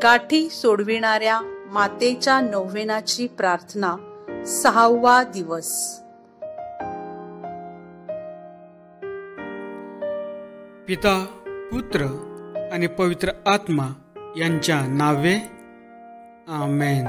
गाठी सोडविणाऱ्या मातेच्या नोव्हेनाची प्रार्थना 6वा दिवस. पिता, पुत्र आणि पवित्र आत्मा यांच्या नावे आमेन.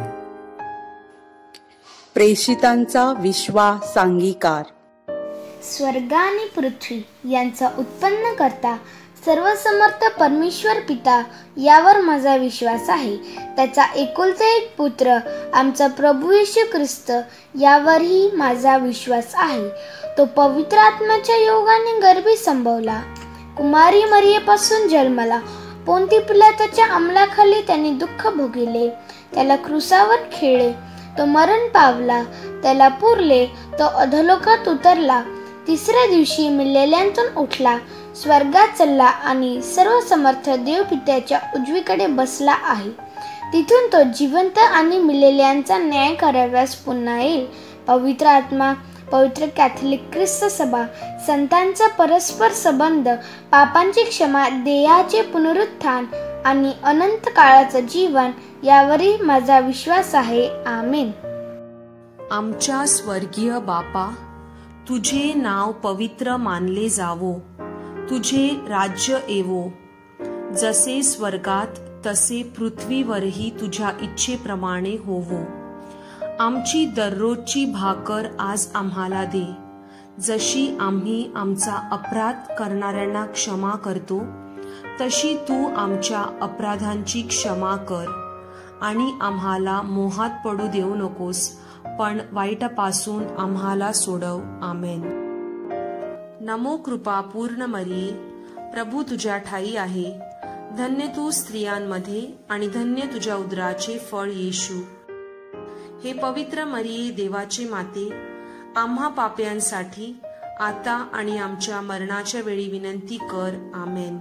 प्रेषितांचा विश्वासांगीकार. स्वर्ग आणि पृथ्वी यांचा उत्पन्न करता सर्वसमर्थ परमेश्वर पिता यावर माझा विश्वास आहे. त्याचा एकुलता एक पुत्र आमचा प्रभू येशू ख्रिस्त यावरही माझा विश्वास आहे. तो पवित्र आत्म्याच्या योगाने गर्भी संभवला, कुमारी मरियेपासून जन्मला, पोंती पिलाताच्या अंमलाखाली त्यांनी दुःख भोगिले, त्याला क्रूसावर खेळले, तो मरण पावला, त्याला पुरले, तो अधोलोकात उतरला, तिसऱ्या दिवशी मेलेल्यांतून उठला, स्वर्गात चालला आणि सर्व समर्थ देव पित्याच्या उजवीकडे बसला आहे. तिथून तो जिवंत आणि मेलेल्यांचा न्याय कराव्यास पुन्हा येईल. पवित्र आत्मा, पवित्र कॅथलिक ख्रिस्त सभा, संतांचा परस्पर संबंध, पापांची क्षमा, देहाचे पुनरुत्थान आणि अनंत काळाचं जीवन यावरही माझा विश्वास आहे. आमेन. आमच्या स्वर्गीय बापा, तुझे नाव पवित्र मानले जावो, तुझे राज्य येवो, जसे स्वर्गात तसे पृथ्वीवरही तुझ्या इच्छेप्रमाणे होवो. आमची दररोजची भाकर आज आम्हाला दे, जशी आम्ही आमचा अपराध करणाऱ्यांना क्षमा करतो, तशी तू आमच्या अपराधांची क्षमा कर. आणि आम्हाला मोहात पडू देऊ नकोस, पण वाईटापासून आम्हाला सोडव. आमेन. नमो कृपा पूर्ण मरिये, प्रभू तुझ्या ठाई आहे. धन्य तू स्त्रियांमध्ये आणि धन्य तुझ्या उदराचे फळ येशू. हे पवित्र मरिये, देवाची माते, आम्हा पाप्यांसाठी आता आणि आमच्या मरणाच्या वेळी विनंती कर. आमेन.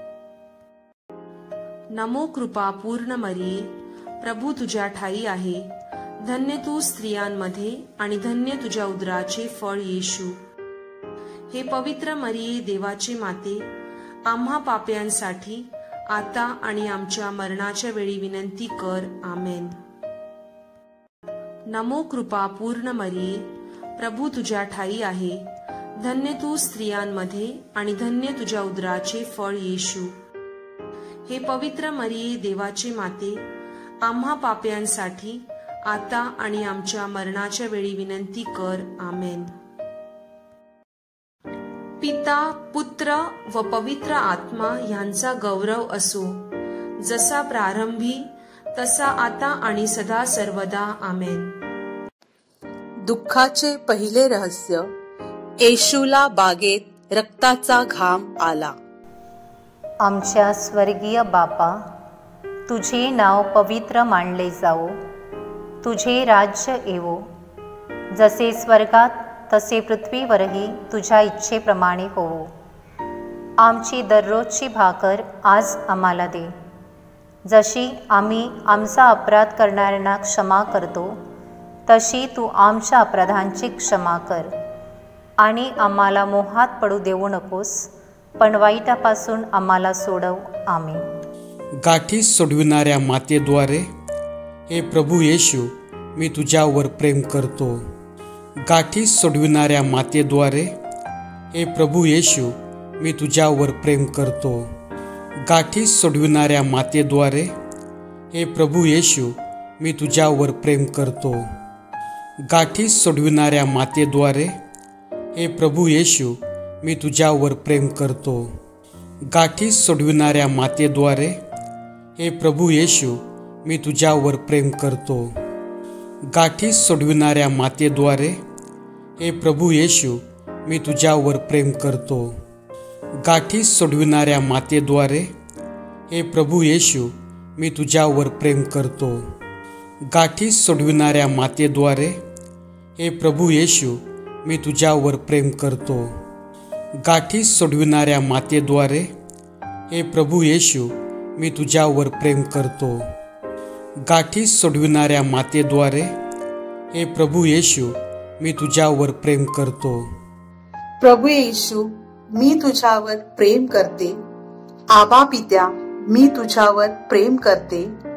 नमो कृपा पूर्ण मरिये, प्रभू तुझ्या ठाई आहे. धन्य तू स्त्रियांमध्ये आणि धन्य तुझ्या उदराचे फळ येशू. हे पवित्र मरिये, देवाची माते, आम्हा पाप्यांसाठी आता आणि आमच्या मरणाच्या वेळी विनंती कर. आमेन. नमो कृपा पूर्ण मरिये, प्रभू तुझ्या ठाई आहे. धन्य तू स्त्रियांमध्ये आणि धन्य तुझ्या उदराचे फळ येशू. हे पवित्र मरिये, देवाची माते, आम्हा पाप्यांसाठी आता आणि आमच्या मरणाच्या वेळी विनंती कर. आमेन. पिता, पुत्र व पवित्र आत्मा यांचा गौरव असो, जसा प्रारंभी तसा आता आणि सदा सर्वदा. आमेन. दुःखाचे पहिले रहस्य. येशूला बागेत रक्ताचा घाम आला. आमच्या स्वर्गीय बापा, तुझे नाव पवित्र मानले जावो, तुझे राज्य येवो, जसे स्वर्गात तसे पृथ्वीवरही तुझ्या इच्छेप्रमाणे होवो. आमची दररोजची भाकर आज आम्हाला दे, जशी आम्ही आमचा अपराध करणाऱ्यांना क्षमा करतो, तशी तू आमच्या अपराधांची क्षमा कर. आणि आम्हाला मोहात पडू देऊ नकोस, पण वाईटापासून आम्हाला सोडव. आमेन. गाठी सोडविणाऱ्या मातेद्वारे, हे प्रभू येशू, मी तुझ्यावर प्रेम करतो. गाठी सोडविणाऱ्या मातेद्वारे, हे प्रभू येशू, मी तुझ्यावर प्रेम करतो. गाठी सोडविणाऱ्या मातेद्वारे, हे प्रभू येशू, मी तुझ्यावर प्रेम करतो. गाठी सोडविणाऱ्या मातेद्वारे, हे प्रभू येशू, मी तुझ्यावर प्रेम करतो. गाठी सोडविणाऱ्या मातेद्वारे, हे प्रभू येशू, मी तुझ्यावर प्रेम करतो. गाठी सोडविणाऱ्या मातेद्वारे, हे प्रभू येशू, मी तुझ्यावर प्रेम करतो. गाठी सोडविणाऱ्या मातेद्वारे, हे प्रभू येशू, मी तुझ्यावर प्रेम करतो. गाठी सोडविणाऱ्या मातेद्वारे, हे प्रभू येशू, मी तुझ्यावर प्रेम करतो. गाठी सोडविणाऱ्या मातेद्वारे, हे प्रभू येशू, मी तुझ्यावर प्रेम करतो. गाठी सोडविणाऱ्या मातेद्वारे, हे प्रभू येशू, मी तुझ्यावर प्रेम करतो. प्रभू येशू, मी तुझ्यावर प्रेम करते. आबा पित्या, मी तुझ्यावर प्रेम करते.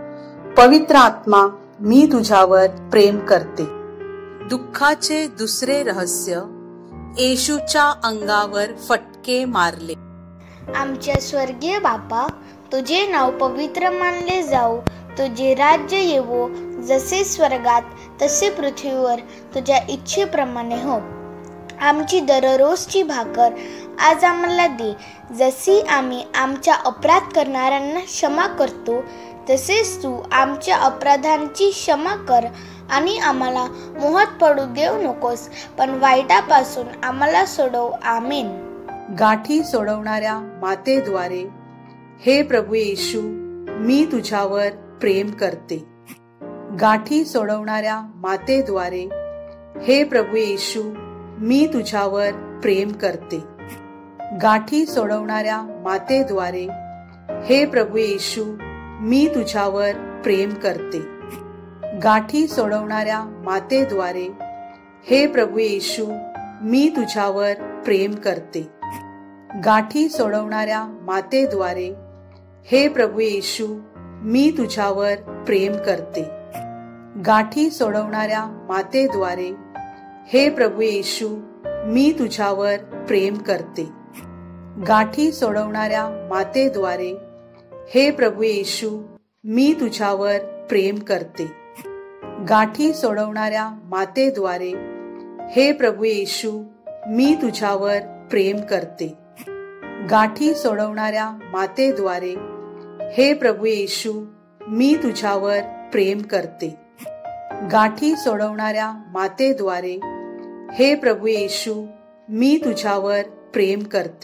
पवित्र आत्मा, मी तुझ्यावर प्रेम करते. दुःखाचे दुसरे रहस्य, येशूच्या अंगावर फटके मारले. आमच्या स्वर्गीय बापा, तुझे नाव पवित्र मानले जाओ, तुझे राज्य येवो, जसे स्वर्गात तसे पृथ्वीवर तुझ्या इच्छेप्रमाणे हो. आमची दररोजची भाकर आज आम्हाला दे, जशी आम्ही आमच्या अपराध करणाऱ्यांना क्षमा करतो, तसेच तू आमच्या अपराधांची क्षमा कर. आणि आम्हाला मोहात पडू देऊ नकोस, पण वाईटापासून आम्हाला सोडव. आमेन. गाठी सोडवणाऱ्या मातेद्वारे, हे प्रभू येशू, मी तुझ्यावर प्रेम करते. गाठी सोडवणाऱ्या मातेद्वारे, हे प्रभू येशू, मी तुझ्यावर प्रेम करते. गाठी सोडवणाऱ्या मातेद्वारे, हे प्रभू येशू, मी तुझ्यावर प्रेम करते. गाठी सोडवणाऱ्या मातेद्वारे, हे प्रभू येशू, मी तुझ्यावर प्रेम करते. गाठी सोडवणाऱ्या मातेद्वारे, हे प्रभू येशू, मी तुझ्यावर प्रेम करते. गाठी सोडवणाऱ्या मातेद्वारे, हे प्रभू येशू, मी तुझ्यावर प्रेम करते. गाठी सोडवणाऱ्या मातेद्वारे, हे प्रभू येशू, मी तुझ्यावर प्रेम करते. गाठी सोडवणाऱ्या मातेद्वारे, हे प्रभू येशू, मी तुझ्यावर प्रेम करते. गाठी सोडवणाऱ्या मातेद्वारे, हे प्रभू येशू, मी तुझ्यावर प्रेम करते. गाठी सोडवणाऱ्या मातेद्वारे, हे प्रभू येशू, मी तुझ्यावर प्रेम करते.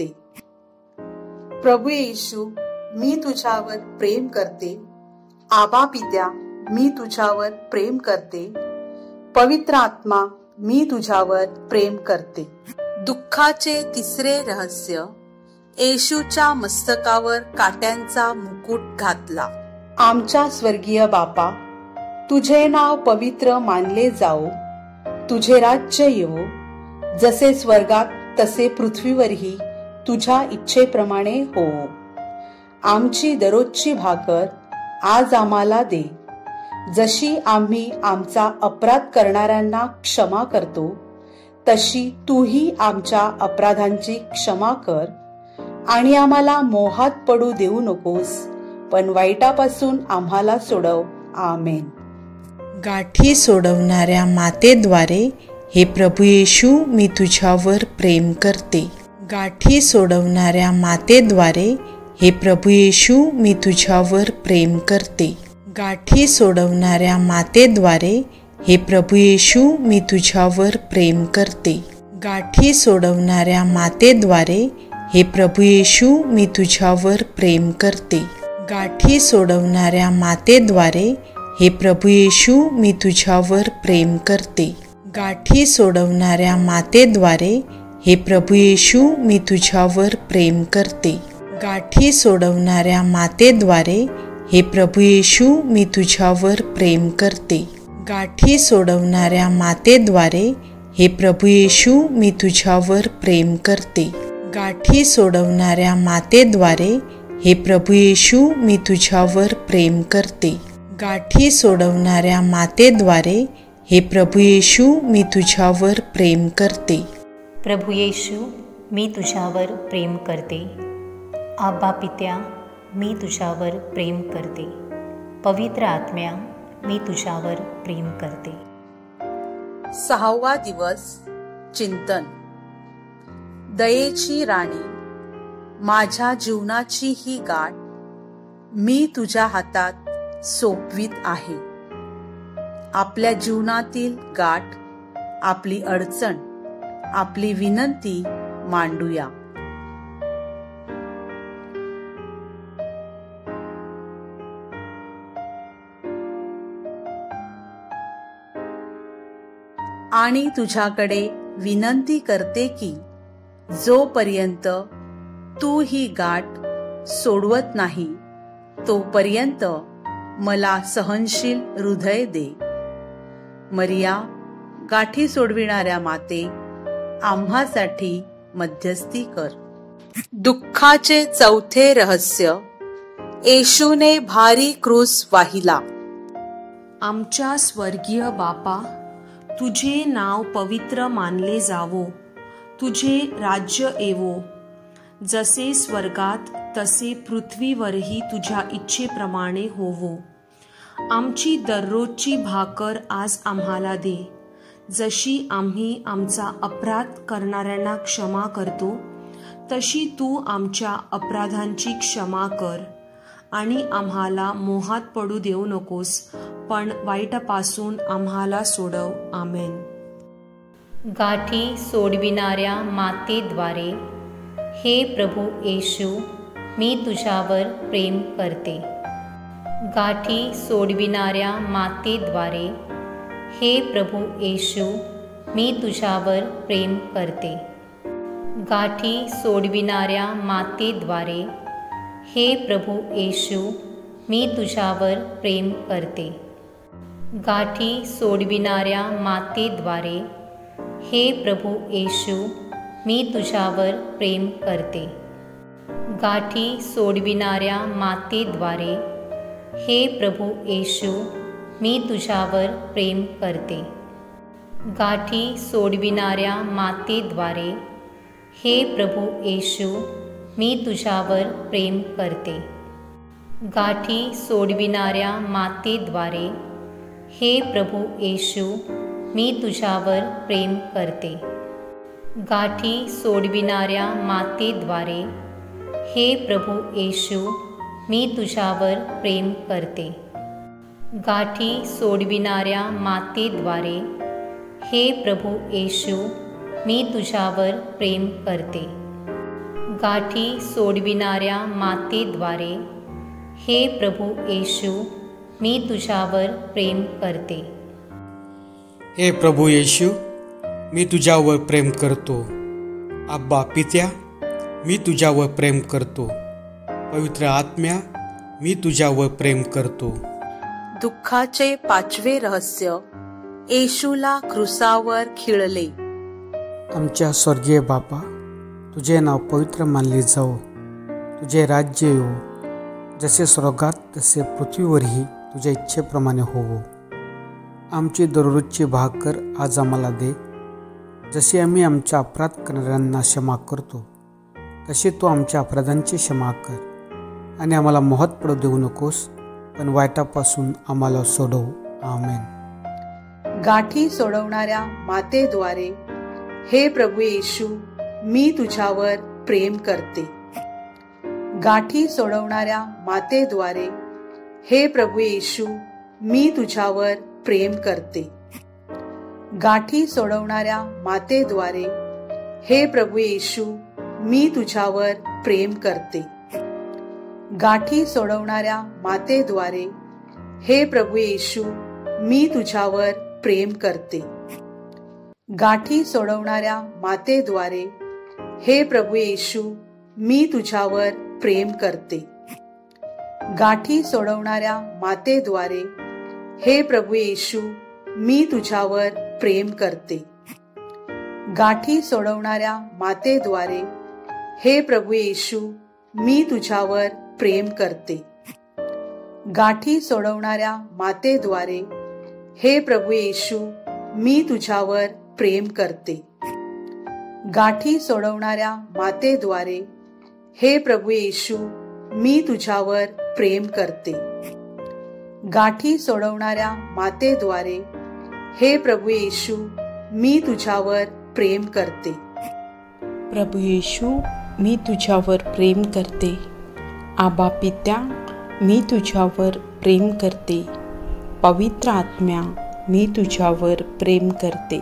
प्रभू येशू, मी तुझ्यावर प्रेम करते. आबा पित्या, मी तुझ्यावर प्रेम करते. पवित्र आत्मा, मी तुझ्यावर प्रेम करते. दुःखाचे तिसरे रहस्य, येशूच्या मस्तकावर काट्यांचा मुकुट घातला. आमच्या स्वर्गीय बापा, तुझे नाव पवित्र मानले जाओ, तुझे राज्य येवो, जसे स्वर्गात तसे पृथ्वीवरही तुझ्या इच्छेप्रमाणे होवो. आमची दररोजची भाकर आज आम्हाला दे, जशी आम्ही आमचा अपराध करणाऱ्यांना क्षमा करतो, तशी तूही आमच्या अपराधांची क्षमा कर. आणि आम्हाला मोहात पडू देऊ नकोस, पण वाईटापासून आम्हाला सोडव. आमेन. गाठी सोडवणाऱ्या मातेद्वारे, हे प्रभू येशू, मी तुझ्यावर प्रेम करते. गाठी सोडवणाऱ्या मातेद्वारे, हे प्रभू येशू, मी तुझ्यावर प्रेम करते. गाठी सोडवणाऱ्या मातेद्वारे, हे प्रभू येशू, मी तुझ्यावर प्रेम करते. गाठी सोडवणाऱ्या मातेद्वारे, हे प्रभू येशू, मी तुझ्यावर प्रेम करते. गाठी सोडवणाऱ्या मातेद्वारे, हे प्रभू येशू, मी तुझ्यावर प्रेम करते. गाठी सोडवणाऱ्या मातेद्वारे, हे प्रभू येशू, मी तुझ्यावर प्रेम करते. गाठी सोडवणाऱ्या मातेद्वारे, हे प्रभू येशू, मी तुझ्यावर प्रेम करते. गाठी सोडवणाऱ्या मातेद्वारे, हे प्रभू येशू, मी तुझ्यावर प्रेम करते. गाठी सोडवणाऱ्या मातेद्वारे, हे प्रभू येशू, मी तुझ्यावर प्रेम करते. गाठी सोडवणाऱ्या मातेद्वारे, हे प्रभू येशू, मी तुझ्यावर प्रेम करते. प्रभू येशू, मी तुझ्यावर प्रेम करते. आबा पित्या, मी तुझ्यावर प्रेम करते. पवित्र आत्म्या, मी तुझ्यावर प्रेम करते. 6वा दिवस, चिंतन. दयेची राणी, माझ्या जीवनाची ही गाठ मी तुझ्या हातात सोपवीत आहे. आपल्या जीवनातील गाठ, आपली अडचण, आपली विनंती मांडूया. आणि तुझ्याकडे विनंती करते की जोपर्यंत तू ही गाठ सोडवत नाही, तोपर्यंत मला सहनशील हृदय दे. मरिया, गाठी सोडविणाऱ्या माते, आम्हासाठी मध्यस्थी कर. दुःखाचे चौथे रहस्य, येशूने भारी क्रूस वाहिला. आमच्या स्वर्गीय बापा, तुझे नाव पवित्र मानले जावो, तुझे राज्य येवो, जसे स्वर्गात तसे पृथ्वीवरही तुझ्या इच्छेप्रमाणे होवो. आमची दररोजची भाकर आज आम्हाला दे, जशी आम्ही आमचा अपराध करणाऱ्यांना क्षमा करतो, तशी तू आमच्या अपराधांची क्षमा कर. आणि आम्हाला मोहात पडू देऊ नकोस, पण वाईटापासून आम्हाला सोडव. आमेन. गाठी सोडविणाऱ्या मातेद्वारे हे प्रभू येशू, मी तुझ्यावर प्रेम करते. गाठी सोडविणाऱ्या मातेद्वारे हे प्रभू येशू, मी तुझ्यावर प्रेम करते. गाठी सोडविणाऱ्या मातेद्वारे हे प्रभू येशू, मी तुझ्यावर प्रेम करते. गाठी सोडविणाऱ्या मातेद्वारे हे प्रभू येशू, मी तुझ्यावर प्रेम करते. गाठी सोडविणाऱ्या मातेद्वारे हे प्रभू येशू, मी तुझ्यावर प्रेम करते. गाठी सोडविणाऱ्या मातेद्वारे हे प्रभू येशू, मी तुझ्यावर प्रेम करते. गाठी सोडविणाऱ्या मातेद्वारे हे प्रभू येशू, मी तुझ्यावर प्रेम करते. गाठी सोडविणाऱ्या मातेद्वारे हे प्रभू येशू, मी तुझ्यावर प्रेम करते. गाठी सोडविणाऱ्या मातेद्वारे हे प्रभू येशू, मी तुझ्यावर प्रेम करते. गाठी सोडविणाऱ्या मातेद्वारे हे प्रभू येशू, मी तुझ्यावर प्रेम करते. हे प्रभू येशू, मी तुझ्यावर प्रेम करतो. आब्बा पित्या, मी तुझ्यावर प्रेम करतो. पवित्र आत्म्या, मी तुझ्यावर प्रेम करतो. दुःखाचे 5वे रहस्य, येशूला क्रुसावर खिळले. आमच्या स्वर्गीय बापा, तुझे नाव पवित्र मानले जाओ, तुझे राज्य येवो, जसे स्वर्गात तसे पृथ्वीवरही तुझ्या इच्छेप्रमाणे होवो. आमची दररोजची भाकर आज आम्हाला दे, जशी आम्ही आमच्या अपराध करणाऱ्यांना क्षमा करतो, तशी तू आमच्या अपराधांची क्षमा कर. आणि आम्हाला मोहात पडू देऊ नकोस, पण वाईटापासून आम्हाला सोडव. आमेन. गाठी सोडवणाऱ्या मातेद्वारे हे प्रभू येशू, मी तुझ्यावर प्रेम करते. गाठी सोडवणाऱ्या मातेद्वारे हे प्रभू येशू, मी तुझ्यावर प्रेम करते. गाठी सोडवणाऱ्या मातेद्वारे हे प्रभू येशू, मी तुझ्यावर प्रेम करते. गाठी सोडवणाऱ्या मातेद्वारे हे प्रभू येशू, मी तुझ्यावर प्रेम करते. गाठी सोडवणाऱ्या मातेद्वारे हे प्रभू येशू, मी तुझ्यावर प्रेम करते. गाठी सोडवणाऱ्या मातेद्वारे हे प्रभू येशू, मी तुझ्यावर प्रेम करते. गाठी सोडवणाऱ्या मातेद्वारे हे प्रभू येशू, मी तुझ्यावर प्रेम करते. गाठी सोडवणाऱ्या मातेद्वारे हे प्रभू येशू, मी तुझ्यावर प्रेम करते. गाठी सोडवणाऱ्या मातेद्वारे हे प्रभू येशू, मी तुझ्यावर प्रेम करते. गाठी सोडवणाऱ्या मातेद्वारे हे प्रभू येशू, मी तुझ्यावर प्रेम करते. प्रभू येशू, मी तुझ्यावर प्रेम करते. आबा पित्या, मी तुझ्यावर प्रेम करते. पवित्र आत्म्या, मी तुझ्यावर प्रेम करते.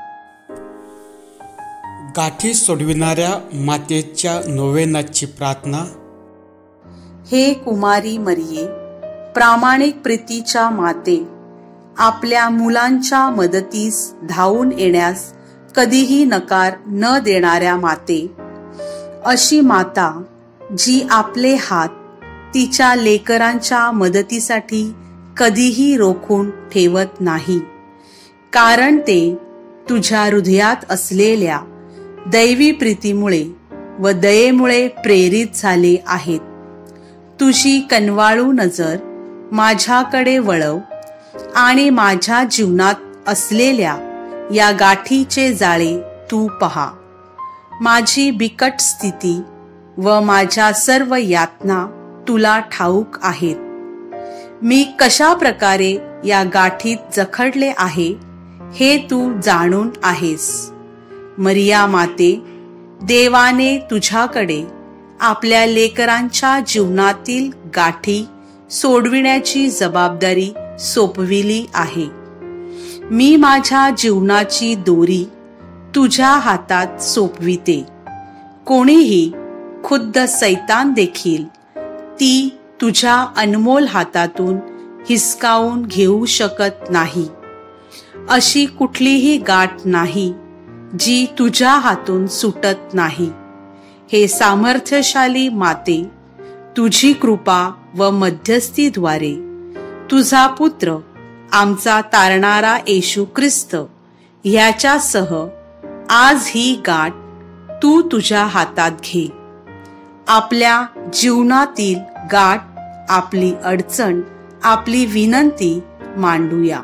गाठी सोडविणाऱ्या मातेच्या नोवेनाची प्रार्थना. हे कुमारी मरिये, प्रामाणिक प्रीतीच्या माते, आपल्या मुलांच्या मदतीस धावून येण्यास कधीही नकार न देणाऱ्या माते, अशी माता जी आपले हात तिच्या लेकरांच्या मदतीसाठी कधीही रोखून ठेवत नाही, कारण ते तुझ्या हृदयात असलेल्या दैवी प्रीतीमुळे व दयेमुळे प्रेरित झाले आहेत. तुझी कनवाळू नजर माझ्याकडे वळव आणि माझ्या जीवनात असलेल्या या गाठीचे जाळे तू पहा. माझी बिकट स्थिती व माझ्या सर्व यातना तुला ठाऊक आहेत. मी कशा प्रकारे या गाठीत जखडले आहे हे तू जाणून आहेस. मरिया माते, देवाने तुझ्याकडे आपल्या लेकरांच्या जीवनातील गाठी सोडविण्याची जबाबदारी सोपविली आहे. मी माझ्या जीवनाची दोरी तुझ्या हातात सोपविते. कोणीही, खुद्द सैतान देखील ती तुझ्या अनमोल हातातून हिसकावून घेऊ शकत नाही. अशी कुठलीही गाठ नाही जी तुझ्या हातून सुटत नाही. हे सामर्थ्यशाली माते, तुझी कृपा व मध्यस्थीद्वारे तुझा पुत्र, आमचा तारणारा येशू ख्रिस्त ह्याच्यासह आज ही गाठ तू तुझ्या हातात घे. आपल्या जीवनातील गाठ, आपली अडचण, आपली विनंती मांडूया.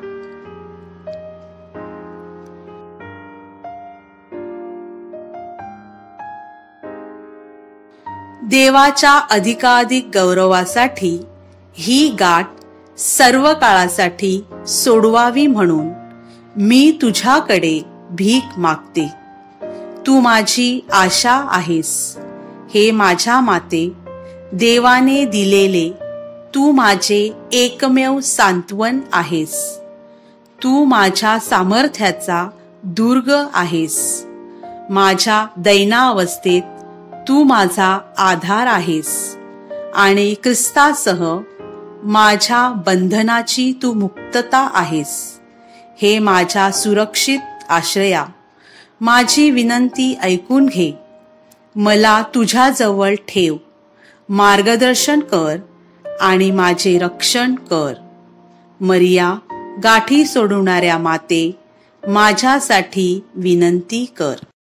देवाच्या अधिकाधिक गौरवासाठी ही गाठ सर्व काळासाठी सोडवावी म्हणून मी तुझ्याकडे भीक मागते. तू माझी आशा आहेस. हे माझ्या माते, देवाने दिलेले तू माझे एकमेव सांत्वन आहेस. तू माझ्या सामर्थ्याचा दुर्ग आहेस. माझ्या दैनावस्थेत तू माझा आधार आहेस आणि ख्रिस्तासह माझ्या बंधनाची तू मुक्तता आहेस. हे माझ्या सुरक्षित आश्रया, माझी विनंती ऐकून घे. मला तुझ्याजवळ ठेव, मार्गदर्शन कर आणि माझे रक्षण कर. मरिया, गाठी सोडवणाऱ्या माते, माझ्यासाठी विनंती कर.